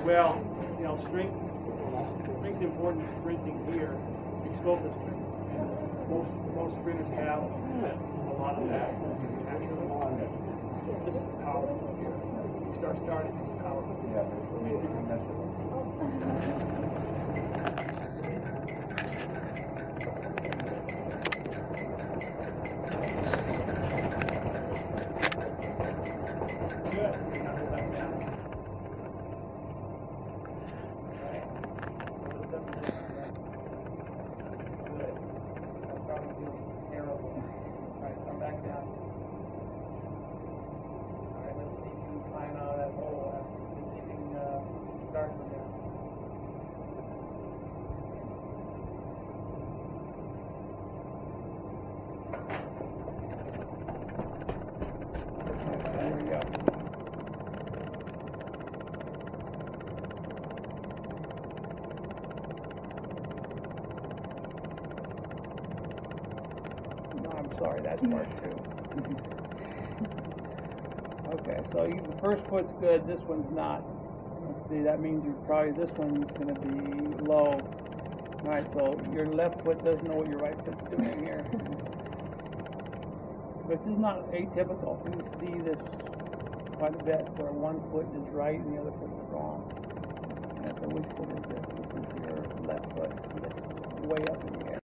Well, you know, strength's important in sprinting here. Explosive sprint. And most sprinters have a lot of that naturally. This is power here. You start starting, it's power. Yeah, that's Good. Knuckle back down. Right. Good. That probably feels terrible. All right, come back down. All right, let's see if you can climb out of that hole. Let's see if you can start from there. There we go. No, I'm sorry, that's part two. Okay, so the first foot's good, this one's not. Let's see, that means this one's going to be low. Alright, so your left foot doesn't know what your right foot's doing here. Which is not atypical. You see this quite a bit where one foot is right and the other foot is wrong. And so which foot is this? This is your left foot. It's way up in the air.